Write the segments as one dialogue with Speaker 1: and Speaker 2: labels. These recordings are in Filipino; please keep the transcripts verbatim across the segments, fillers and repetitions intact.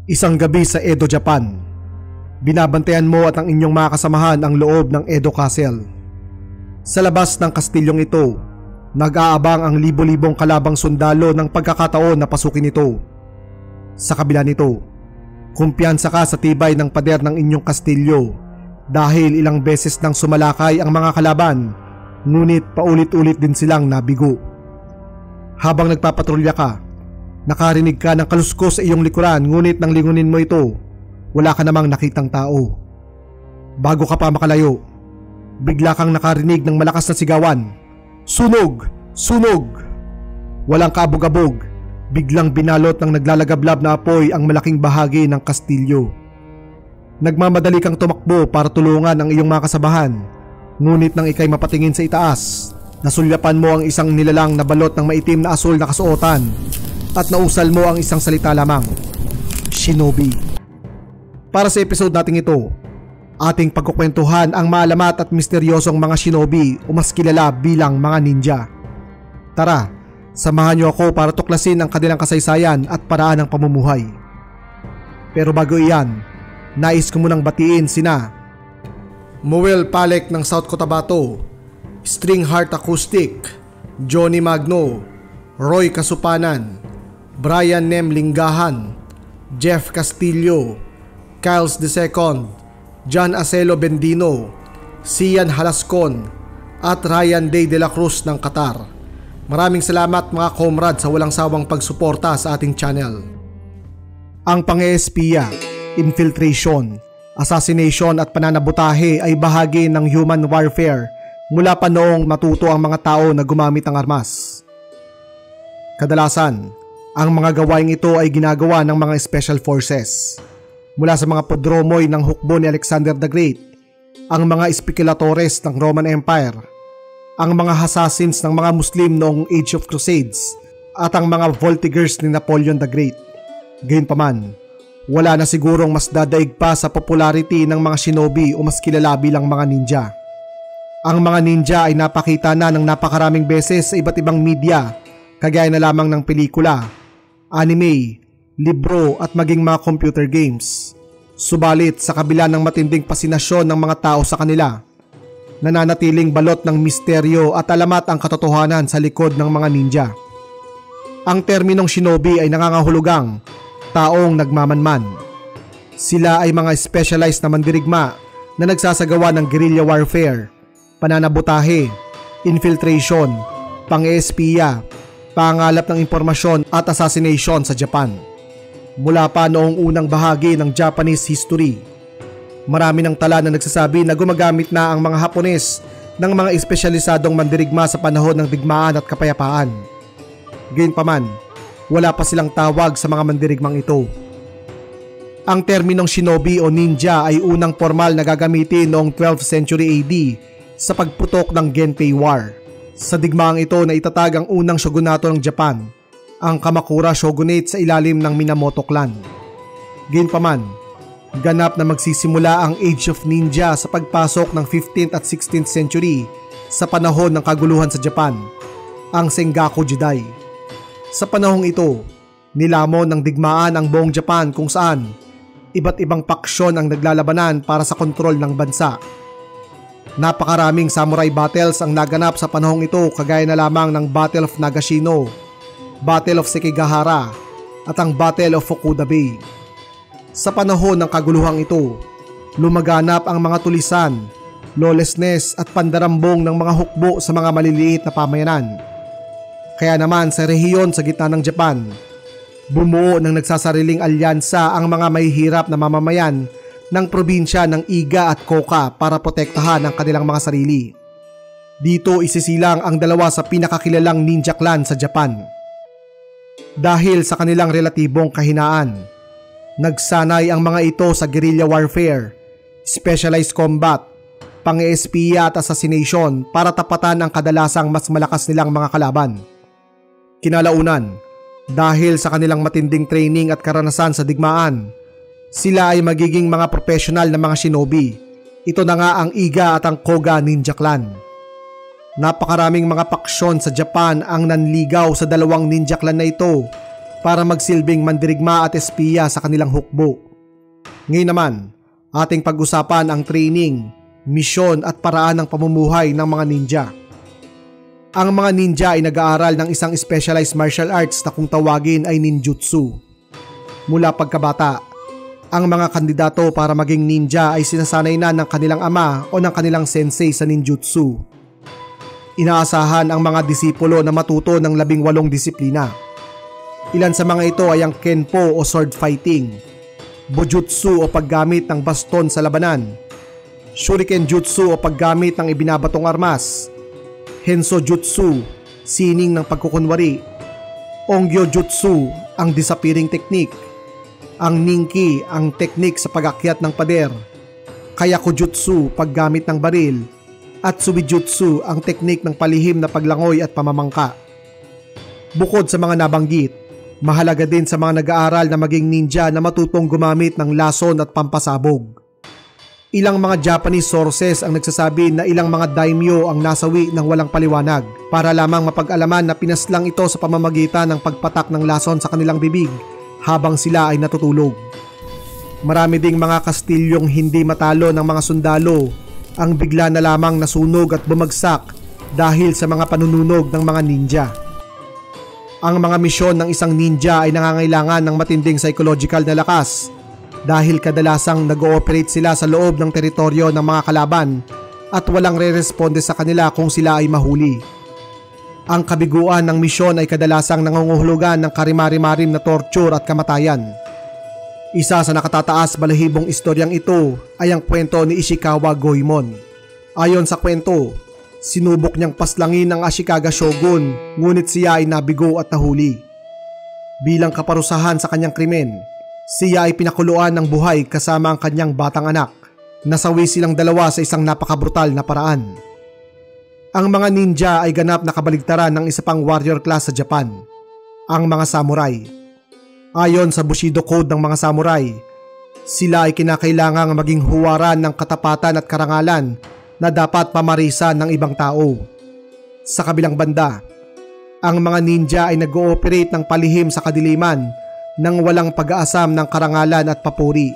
Speaker 1: Isang gabi sa Edo, Japan. Binabantayan mo at ang inyong mga kasamahan ang loob ng Edo Castle. Sa labas ng kastilyong ito, nag-aabang ang libo-libong kalabang sundalo ng pagkakataon na pasukin ito. Sa kabila nito, kumpiyansa ka sa tibay ng pader ng inyong kastilyo dahil ilang beses nang sumalakay ang mga kalaban, ngunit paulit-ulit din silang nabigo. Habang nagpapatrolya ka, nakarinig ka ng kaluskos sa iyong likuran, ngunit nang lingunin mo ito, wala ka namang nakitang tao. Bago ka pa makalayo, bigla kang nakarinig ng malakas na sigawan. Sunog! Sunog! Walang kaabog-abog, biglang binalot ng naglalagablab na apoy ang malaking bahagi ng kastilyo. Nagmamadali kang tumakbo para tulungan ang iyong mga kasabahan, ngunit nang ikay mapatingin sa itaas, nasulyapan mo ang isang nilalang na balot ng maitim na asul na kasuotan at nausal mo ang isang salita lamang: Shinobi. Para sa episode nating ito, ating pagkukwentuhan ang maalamat at misteryosong mga shinobi o mas kilala bilang mga ninja. Tara, samahan niyo ako para tuklasin ang kanilang kasaysayan at paraan ng pamumuhay. Pero bago iyan, nais ko munang batiin sina Moel Palek ng South Cotabato, String Heart Acoustic, Johnny Magno, Roy Kasupanan, Brian Nem Linggahan, Jeff Castillo, Kyles the Second, John Acelo Bendino, Sian Halascon at Ryan Day de la Cruz ng Qatar. Maraming salamat mga comrade sa walang sawang pagsuporta sa ating channel. Ang pang-eespiya, infiltration, assassination at pananabutahe ay bahagi ng human warfare mula pa noong matuto ang mga tao na gumamit ng armas. Kadalasan, ang mga gawaing ito ay ginagawa ng mga special forces. Mula sa mga podromoy ng hukbo ni Alexander the Great, ang mga espekulatores ng Roman Empire, ang mga assassins ng mga Muslim noong Age of Crusades, at ang mga voltigeurs ni Napoleon the Great. Gayunpaman, wala na sigurong mas dadaig pa sa popularity ng mga shinobi o mas kilala bilang mga ninja. Ang mga ninja ay napakita na ng napakaraming beses sa iba't ibang media, kagaya na lamang ng pelikula, anime, libro at maging mga computer games. Subalit sa kabila ng matinding pasinasyon ng mga tao sa kanila, nananatiling balot ng misteryo at alamat ang katotohanan sa likod ng mga ninja. Ang terminong shinobi ay nangangahulugang taong nagmamanman. Sila ay mga specialized na mandirigma na nagsasagawa ng guerrilla warfare, pananabutahe, infiltration, pang-eespiya, pangalap ng impormasyon at assassination sa Japan. Mula pa noong unang bahagi ng Japanese history, marami ng tala na nagsasabi na gumagamit na ang mga Hapones ng mga espesyalisadong mandirigma sa panahon ng digmaan at kapayapaan. Gayunpaman, wala pa silang tawag sa mga mandirigmang ito. Ang terminong shinobi o ninja ay unang formal na gagamitin noong twelfth century A D sa pagputok ng Genpei War. Sa digmaang ito na itatag ang unang shogunato ng Japan, ang Kamakura Shogunate sa ilalim ng Minamoto clan. Gayunpaman, ganap na magsisimula ang Age of Ninja sa pagpasok ng fifteenth at sixteenth century sa panahon ng kaguluhan sa Japan, ang Sengaku Jidai. Sa panahong ito, nilamon ng digmaan ang buong Japan kung saan iba't ibang paksyon ang naglalabanan para sa kontrol ng bansa. Napakaraming samurai battles ang naganap sa panahong ito, kagaya na lamang ng Battle of Nagashino, Battle of Sekigahara at ang Battle of Fukuda Bay. Sa panahon ng kaguluhang ito, lumaganap ang mga tulisan, lawlessness at pandarambong ng mga hukbo sa mga maliliit na pamayanan. Kaya naman sa rehiyon sa gitna ng Japan, bumuo ng nagsasariling alyansa ang mga mahihirap na mamamayan ng probinsya ng Iga at Koka para protektahan ang kanilang mga sarili. Dito isisilang ang dalawa sa pinakakilalang ninja clan sa Japan. Dahil sa kanilang relatibong kahinaan, nagsanay ang mga ito sa guerrilla warfare, specialized combat, pang-eespiya at assassination para tapatan ang kadalasang mas malakas nilang mga kalaban. Kinalaunan, dahil sa kanilang matinding training at karanasan sa digmaan, sila ay magiging mga professional na mga shinobi. Ito na nga ang Iga at ang Koga Ninja Clan. Napakaraming mga paksyon sa Japan ang nanligaw sa dalawang ninja clan na ito para magsilbing mandirigma at espiya sa kanilang hukbo. Ngayon naman, ating pag-usapan ang training, misyon at paraan ng pamumuhay ng mga ninja. Ang mga ninja ay nag-aaral ng isang specialized martial arts na kung tawagin ay ninjutsu. Mula pagkabata, ang mga kandidato para maging ninja ay sinasanay na ng kanilang ama o ng kanilang sensei sa ninjutsu. Inaasahan ang mga disipulo na matuto ng labing walong disiplina. Ilan sa mga ito ay ang kenpo o sword fighting, bujutsu o paggamit ng baston sa labanan, shuriken jutsu o paggamit ng ibinabatong armas, henso jutsu, sining ng pagkukunwari, ongyo jutsu, ang disappearing technique, ang ninki, ang teknik sa pag-akyat ng pader, kayako jutsu, paggamit ng baril, at subijutsu, ang teknik ng palihim na paglangoy at pamamangka. Bukod sa mga nabanggit, mahalaga din sa mga nag-aaral na maging ninja na matutong gumamit ng lason at pampasabog. Ilang mga Japanese sources ang nagsasabi na ilang mga daimyo ang nasawi ng walang paliwanag para lamang mapag-alaman na pinaslang ito sa pamamagitan ng pagpatak ng lason sa kanilang bibig habang sila ay natutulog. Marami ding mga kastilyong hindi matalo ng mga sundalo ang bigla na lamang nasunog at bumagsak dahil sa mga panununog ng mga ninja. Ang mga misyon ng isang ninja ay nangangailangan ng matinding psychological na lakas dahil kadalasang nag-ooperate sila sa loob ng teritoryo ng mga kalaban at walang re-responde sa kanila kung sila ay mahuli. Ang kabiguan ng misyon ay kadalasang nangungulugan ng karimari-marim na torture at kamatayan. Isa sa nakatataas balahibong istoryang ito ay ang kwento ni Ishikawa Goemon. Ayon sa kwento, sinubok niyang paslangin ang Ashikaga Shogun ngunit siya ay nabigo at nahuli. Bilang kaparusahan sa kanyang krimen, siya ay pinakuluan ng buhay kasama ang kanyang batang anak. Nasawi silang dalawa sa isang napakabrutal na paraan. Ang mga ninja ay ganap na kabaligtaran ng isa pang warrior class sa Japan, ang mga samurai. Ayon sa Bushido Code ng mga samurai, sila ay kinakailangang maging huwaran ng katapatan at karangalan na dapat pamarisan ng ibang tao. Sa kabilang banda, ang mga ninja ay nag-ooperate ng palihim sa kadiliman nang walang pag-aasam ng karangalan at papuri.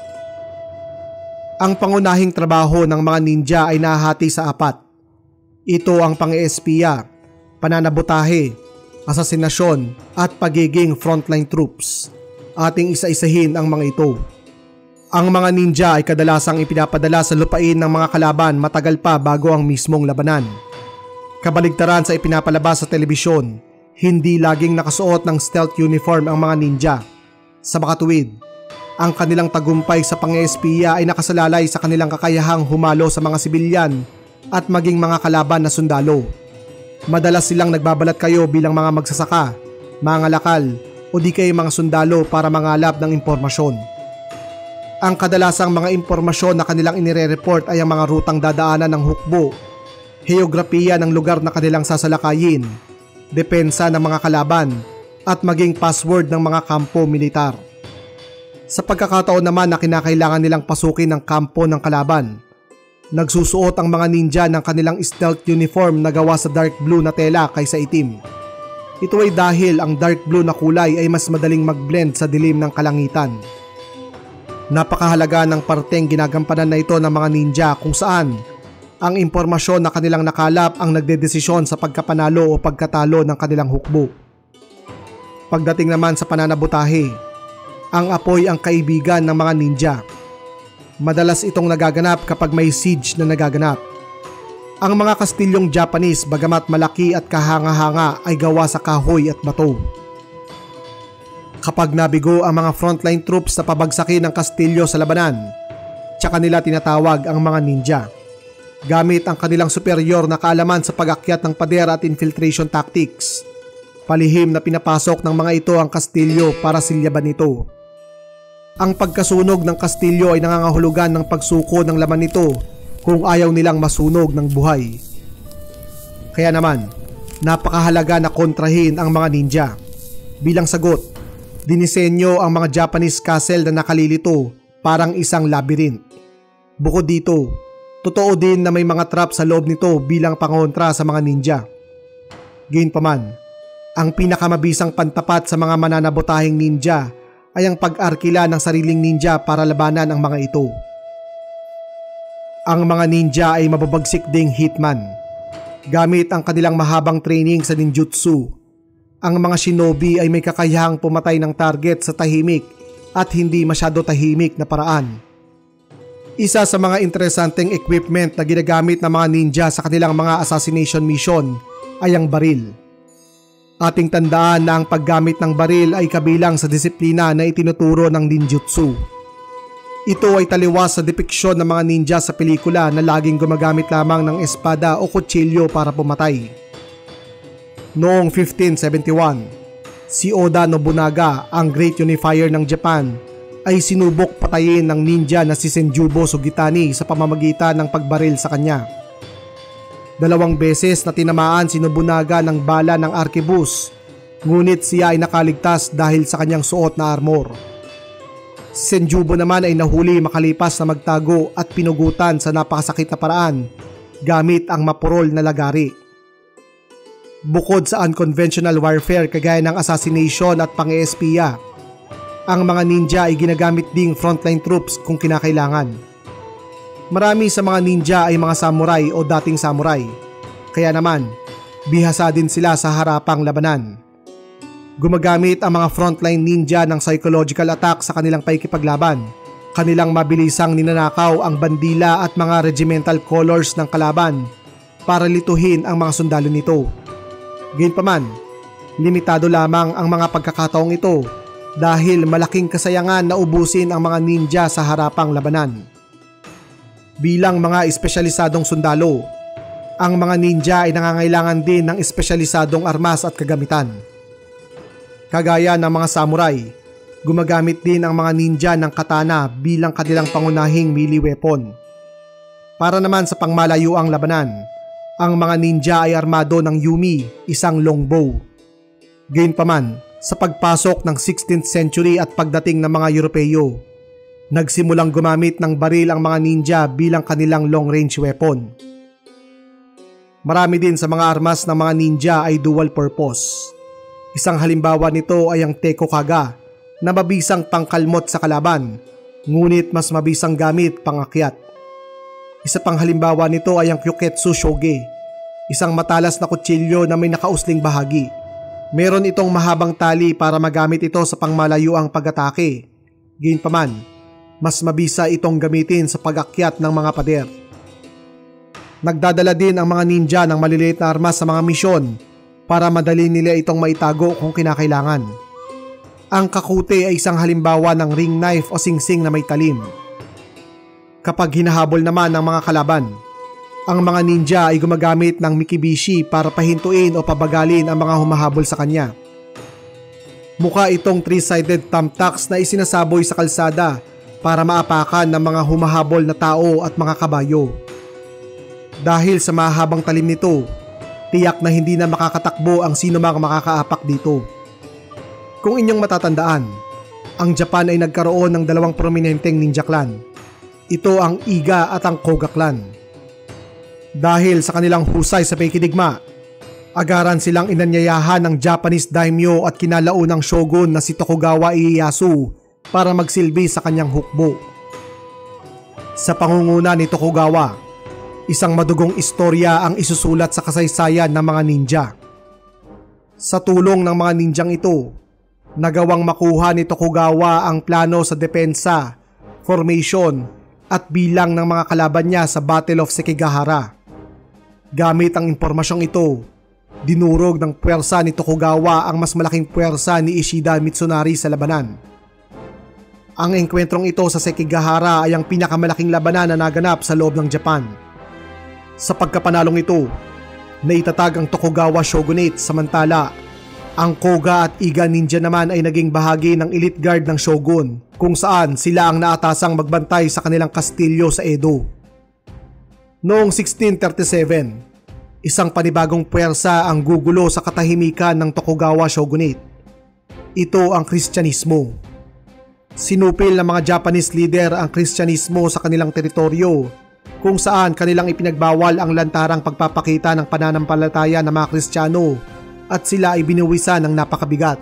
Speaker 1: Ang pangunahing trabaho ng mga ninja ay nahahati sa apat. Ito ang pang-eespiya, pananabutahe, asasinasyon at pagiging frontline troops. Ating isa-isahin ang mga ito. Ang mga ninja ay kadalasang ipinapadala sa lupain ng mga kalaban matagal pa bago ang mismong labanan. Kabaligtaran sa ipinapalabas sa telebisyon, hindi laging nakasuot ng stealth uniform ang mga ninja. Sa makatuwid, ang kanilang tagumpay sa pang-eespiya ay nakasalalay sa kanilang kakayahang humalo sa mga sibilyan at maging mga kalaban na sundalo. Madalas silang nagbabalat kayo bilang mga magsasaka, mga lakal o di kay mga sundalo para mangalap ng impormasyon. Ang kadalasang mga impormasyon na kanilang inire-report ay ang mga rutang dadaanan ng hukbo, heograpiya ng lugar na kanilang sasalakayin, depensa ng mga kalaban, at maging password ng mga kampo militar. Sa pagkakataon naman na kinakailangan nilang pasukin ang kampo ng kalaban, nagsusuot ang mga ninja ng kanilang stealth uniform na gawa sa dark blue na tela kaysa itim. Ito ay dahil ang dark blue na kulay ay mas madaling mag-blend sa dilim ng kalangitan. Napakahalaga ng parteng ginagampanan na ito ng mga ninja kung saan ang impormasyon na kanilang nakalap ang nagdedesisyon sa pagkapanalo o pagkatalo ng kanilang hukbo. Pagdating naman sa pananabutahe, ang apoy ang kaibigan ng mga ninja. Madalas itong nagaganap kapag may siege na nagaganap. Ang mga kastilyong Japanese, bagamat malaki at kahanga-hanga, ay gawa sa kahoy at bato. Kapag nabigo ang mga frontline troops sa pabagsakin ng kastilyo sa labanan, tsaka nila tinatawag ang mga ninja. Gamit ang kanilang superior na kaalaman sa pag-akyat ng pader at infiltration tactics, palihim na pinapasok ng mga ito ang kastilyo para silyaban ito. Ang pagkasunog ng kastilyo ay nangangahulugan ng pagsuko ng laman nito kung ayaw nilang masunog ng buhay. Kaya naman, napakahalaga na kontrahin ang mga ninja. Bilang sagot, dinisenyo ang mga Japanese castle na nakalilito parang isang labyrinth. Bukod dito, totoo din na may mga trap sa loob nito bilang pangontra sa mga ninja. Gayunpaman, Ang pinakamabisang pantapat sa mga mananabotahing ninja ay ang pag-arkila ng sariling ninja para labanan ang mga ito. Ang mga ninja ay mababagsik ding hitman. Gamit ang kanilang mahabang training sa ninjutsu, ang mga shinobi ay may kakayahang pumatay ng target sa tahimik at hindi masyado tahimik na paraan. Isa sa mga interesanteng equipment na ginagamit ng mga ninja sa kanilang mga assassination mission ay ang baril. Ating tandaan na ang paggamit ng baril ay kabilang sa disiplina na itinuturo ng ninjutsu. Ito ay taliwas sa depiksyon ng mga ninja sa pelikula na laging gumagamit lamang ng espada o kutsilyo para pumatay. Noong fifteen seventy-one, si Oda Nobunaga, ang Great Unifier ng Japan, ay sinubok patayin ng ninja na si Senjubo Sugitani sa pamamagitan ng pagbaril sa kanya. Dalawang beses na tinamaan si Nobunaga ng bala ng arquebus, ngunit siya ay nakaligtas dahil sa kanyang suot na armor. Si Senjubo naman ay nahuli makalipas na magtago at pinugutan sa napakasakit na paraan gamit ang mapurol na lagari. Bukod sa unconventional warfare kagaya ng assassination at pang-espiya, ang mga ninja ay ginagamit ding frontline troops kung kinakailangan. Marami sa mga ninja ay mga samurai o dating samurai, kaya naman bihasa din sila sa harapang labanan. Gumagamit ang mga frontline ninja ng psychological attack sa kanilang paikipaglaban. Kanilang mabilisang ninanakaw ang bandila at mga regimental colors ng kalaban para lituhin ang mga sundalo nito. Gayunpaman, limitado lamang ang mga pagkakataong ito dahil malaking kasayangan na ubusin ang mga ninja sa harapang labanan. Bilang mga espesyalisadong sundalo, ang mga ninja ay nangangailangan din ng espesyalisadong armas at kagamitan. Kagaya ng mga samurai, gumagamit din ang mga ninja ng katana bilang kanilang pangunahing melee weapon. Para naman sa pangmalayuang labanan, ang mga ninja ay armado ng yumi, isang longbow. Gayunpaman, sa pagpasok ng sixteenth century at pagdating ng mga Europeo, nagsimulang gumamit ng baril ang mga ninja bilang kanilang long-range weapon. Marami din sa mga armas ng mga ninja ay dual purpose. Isang halimbawa nito ay ang Tekokaga na mabisang pangkalmot sa kalaban, ngunit mas mabisang gamit pangakyat. Isa pang halimbawa nito ay ang Kyuketsu Shoge, isang matalas na kutsilyo na may nakausling bahagi. Meron itong mahabang tali para magamit ito sa pangmalayuang pag-atake. Gayunpaman, mas mabisa itong gamitin sa pag-akyat ng mga pader. Nagdadala din ang mga ninja ng maliliit na armas sa mga misyon para madali nila itong maitago kung kinakailangan. Ang kakute ay isang halimbawa ng ring knife o singsing na may talim. Kapag hinahabol naman ng mga kalaban, ang mga ninja ay gumagamit ng mikibishi para pahintuin o pabagalin ang mga humahabol sa kanya. Mukha itong three-sided thumbtacks na isinasaboy sa kalsada para maapakan ng mga humahabol na tao at mga kabayo. Dahil sa mahabang talim nito, tiyak na hindi na makakatakbo ang sino mang makakaapak dito. Kung inyong matatandaan, ang Japan ay nagkaroon ng dalawang prominenteng ninja clan. Ito ang Iga at ang Koga clan. Dahil sa kanilang husay sa pakikidigma, agaran silang inanyayahan ng Japanese daimyo at kinalaunang shogun na si Tokugawa Ieyasu para magsilbi sa kanyang hukbo. Sa pangunguna ni Tokugawa, isang madugong istorya ang isusulat sa kasaysayan ng mga ninja. Sa tulong ng mga ninjang ito, nagawang makuha ni Tokugawa ang plano sa depensa, formation at bilang ng mga kalaban niya sa Battle of Sekigahara. Gamit ang impormasyong ito, dinurog ng puwersa ni Tokugawa ang mas malaking puwersa ni Ishida Mitsunari sa labanan. Ang engkwentrong ito sa Sekigahara ay ang pinakamalaking labanan na naganap sa loob ng Japan. Sa pagkapanalong ito, naitatag ang Tokugawa Shogunate, samantala ang Koga at Iga ninja naman ay naging bahagi ng elite guard ng shogun, kung saan sila ang naatasang magbantay sa kanilang kastilyo sa Edo. Noong sixteen thirty-seven, isang panibagong puwersa ang gugulo sa katahimikan ng Tokugawa Shogunate. Ito ang Kristyanismo. Sinupil ng mga Japanese leader ang Kristyanismo sa kanilang teritoryo, kung saan kanilang ipinagbawal ang lantarang pagpapakita ng pananampalataya ng mga Kristiyano at sila ay binuwisan ng napakabigat.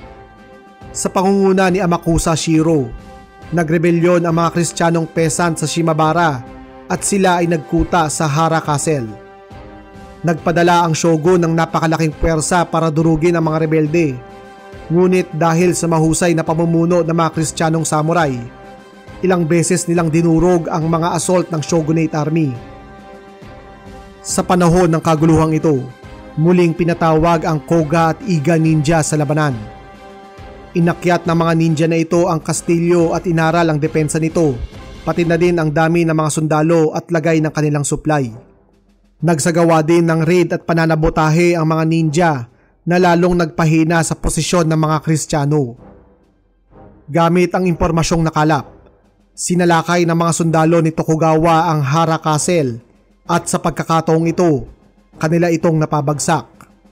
Speaker 1: Sa pangunguna ni Amakusa Shiro, nagrebelyon ang mga Kristiyanong peasant sa Shimabara at sila ay nagkuta sa Hara Castle. Nagpadala ang shogun ng napakalaking puwersa para durugin ang mga rebelde. Ngunit dahil sa mahusay na pamumuno ng mga Kristiyanong samurai, ilang beses nilang dinurog ang mga assault ng shogunate army. Sa panahon ng kaguluhang ito, muling pinatawag ang Koga at Iga ninja sa labanan. Inakyat ng mga ninja na ito ang kastilyo at inaral ang depensa nito, pati na din ang dami ng mga sundalo at lagay ng kanilang supply. Nagsagawa din ng raid at pananabotahe ang mga ninja na lalong nagpahina sa posisyon ng mga Kristiyano. Gamit ang impormasyong nakalap, sinalakay ng mga sundalo ni Tokugawa ang Hara Castle at sa pagkakataong ito, kanila itong napabagsak.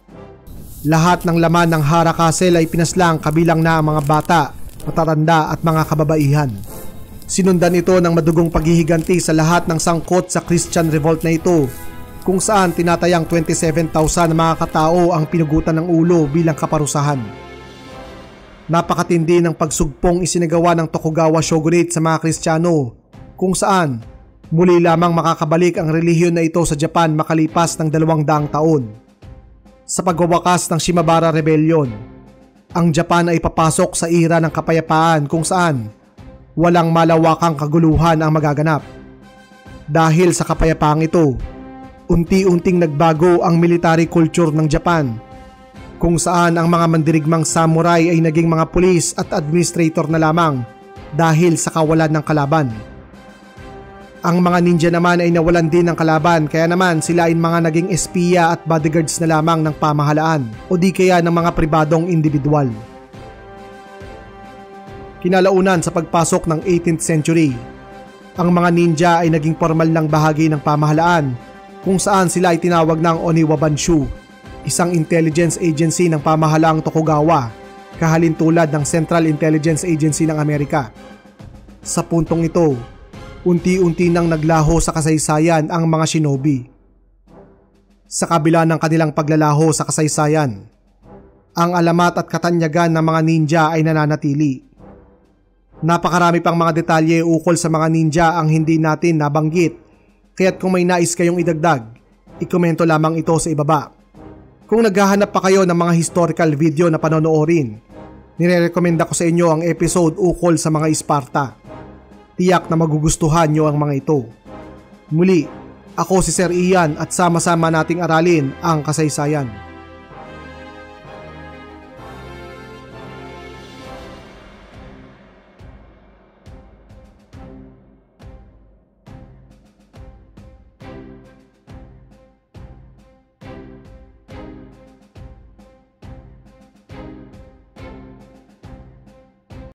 Speaker 1: Lahat ng laman ng Hara Castle ay pinaslang kabilang na ang mga bata, matatanda at mga kababaihan. Sinundan ito ng madugong paghihiganti sa lahat ng sangkot sa Christian Revolt na ito, kung saan tinatayang twenty-seven thousand na mga katao ang pinugutan ng ulo bilang kaparusahan. Napakatindi ng pagsugpong isinagawa ng Tokugawa Shogunate sa mga Kristiyano, kung saan muli lamang makakabalik ang relihiyon na ito sa Japan makalipas ng dalawang daang taon. Sa pagwawakas ng Shimabara Rebellion, ang Japan ay papasok sa era ng kapayapaan kung saan walang malawakang kaguluhan ang magaganap. Dahil sa kapayapaang ito, unti-unting nagbago ang military culture ng Japan, kung saan ang mga mandirigmang samurai ay naging mga pulis at administrator na lamang dahil sa kawalan ng kalaban. Ang mga ninja naman ay nawalan din ng kalaban, kaya naman sila ay mga naging espiya at bodyguards na lamang ng pamahalaan o di kaya ng mga pribadong individual. Kinalaunan sa pagpasok ng eighteenth century, ang mga ninja ay naging formal ng bahagi ng pamahalaan, kung saan sila ay tinawag ng Oniwabanshu, isang intelligence agency ng pamahalaang Tokugawa, kahalintulad ng Central Intelligence Agency ng Amerika. Sa puntong ito, unti-unti nang naglaho sa kasaysayan ang mga shinobi. Sa kabila ng kanilang paglalaho sa kasaysayan, ang alamat at katanyagan ng mga ninja ay nananatili. Napakarami pang mga detalye ukol sa mga ninja ang hindi natin nabanggit, kaya't kung may nais kayong idagdag, ikomento lamang ito sa ibaba. Kung naghahanap pa kayo ng mga historical video na panonoorin, nire-recommenda ko sa inyo ang episode ukol sa mga Sparta. Tiyak na magugustuhan nyo ang mga ito. Muli, ako si Sir Ian at sama-sama nating aralin ang kasaysayan.